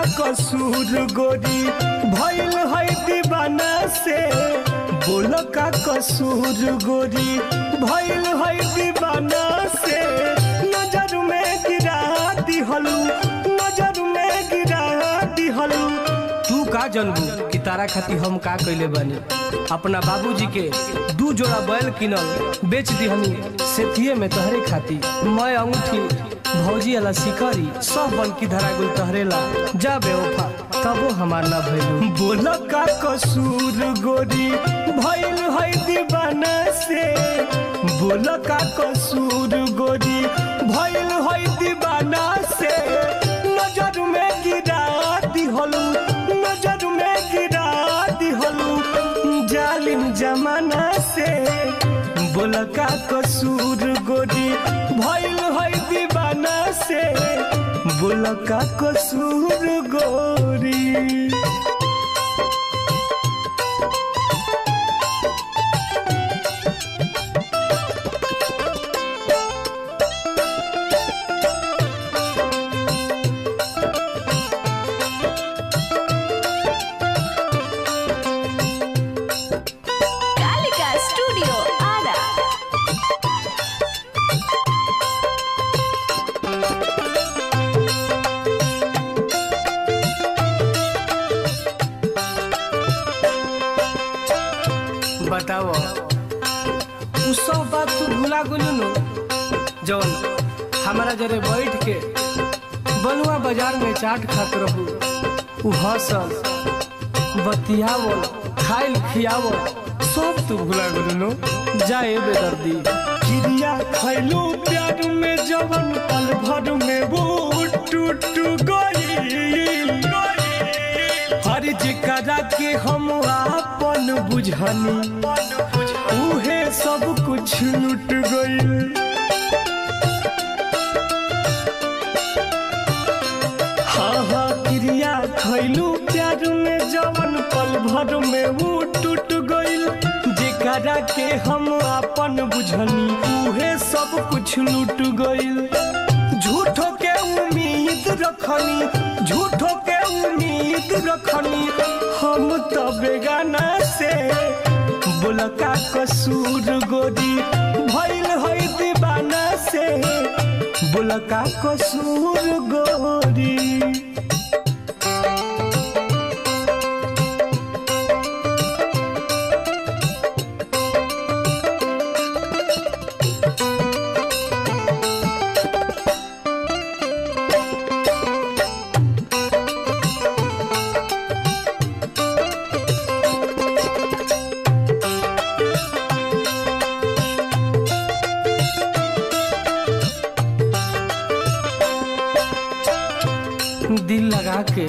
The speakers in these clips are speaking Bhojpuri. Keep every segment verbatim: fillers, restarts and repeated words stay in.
कसूर गोरी भइल है दीवाना से बोल का कसूर गोरी भइल है दीवाना से नजर में गिरा दिहलू नजर में गिरा दिहलू तू का जनबू कि तारा खाती हम का कइले बानी अपना बाबूजी के दू जोड़ा बैल किनल बेच दिहनी सेथिए में तहरे खाती मैं अंगूठी भौजी वाला शिकारी सब बन की धरा गुल तहरेला जा बेवफा तबो हमार ना भइलू बोल का कसूर गोरी भइल है दीवाना से बोल का कसूर गोरी भइल है दीवाना से नजर में गिरा दिहलू नजर में गिरा दिहलू जालिम जमाना से बोल का कसूर गोरी भइल है दीवाना से बोल का कसूर गोरी बताओ उ सब बात तू भुला गुलू नु जौन हमारा जरे बैठ के बलुआ बाजार में चाट खात रहू उ हसल बतियावल खाइल खियावल सब तू भुला गुलू नु जाए बेदर्दी क्रिया खैलू प्यार में जवन पल भर में वो टूट गई हर जिकरा के हम आपन बुझनी उहे सब कुछ लुट गई हाँ हाँ क्रिया खैलू प्यार में जवन पल भर में वो टूट गई जिकरा के हम आपन बुझनी उहे सब कुछ लुट गई झूठो के उम्मीद रखनी झूठो के उम्मीद रखनी हम तो बेगाना से बोल का कसूर गोरी भइल है दीवाना से बोल का कसूर गोरी दिल लगा के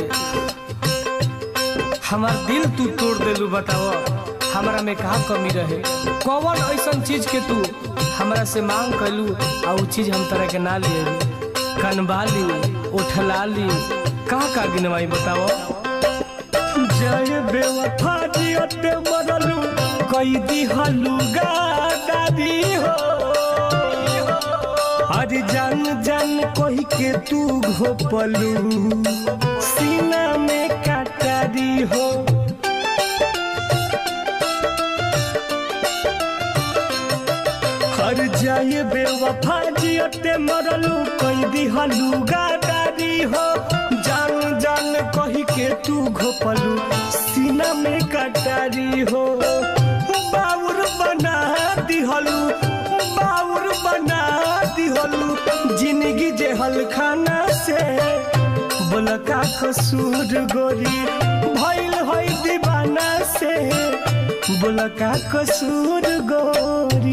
हमार दिल तू तोड़ देलू बताओ हमारा में कहा कमी रहे कौन ऐसा चीज के तू हमारा से मांग कैलू आ उ चीज हम तरह के ना लिए कनबाली उठलाली का का गिनवाई बताओ जय बेवफा जियते मरलू कई दिहलू गादारी हो अरे जान जान कही के तू घोपलू सीना में काटारी हो हर जाए बेवफा जियते मरलू कई दिहलू गादारी हो जान जान कही के तू घोपलू सीना में काटारी हो बाउर बना दिहलू बाउर बना दिहलू जिंदगी जेहल खाना से बोल का कसूर गोरी भइल है दीवाना से बोल का कसूर गोरी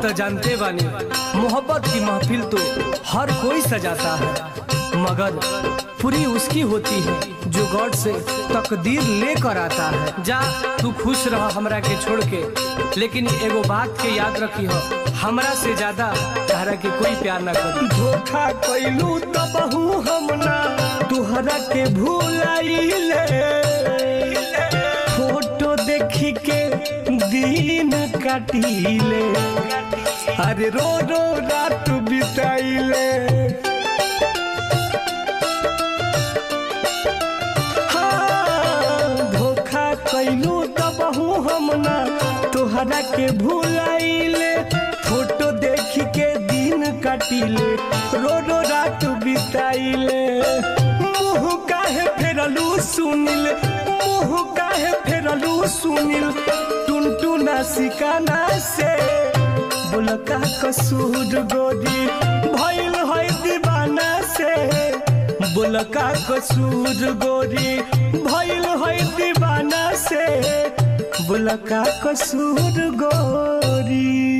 तो जानते बानी मोहब्बत की महफिल तो हर कोई सजाता है, मगर पूरी उसकी होती है जो गॉड से तकदीर लेकर आता है। जा तू खुश रह हमरा के छोड़ के, लेकिन एगो बात के याद रखी हो, हमरा से ज्यादा तहरा के कोई प्यार ना करी। धोखा कैलू तबहू हम ना तुहरा के भूलाइले, फोटो देखी के दिन काटिले, अरे रो रो रात बिताइले। हाँ, धोखा कैलू तबहू हम ना तोहरा के भूलाइले, फोटो देखी के दिन काटिले, रो रो रात बिताइले। मुँह काहे फेरलू सुनिल, मुँह काहे फेरलू सुनिल, टुनटुना सिकाना से बोल का कसूर गोरी भइल है दीवाना से, बोल का कसूर गोरी भइल है दीवाना से, बोल का कसूर गोरी।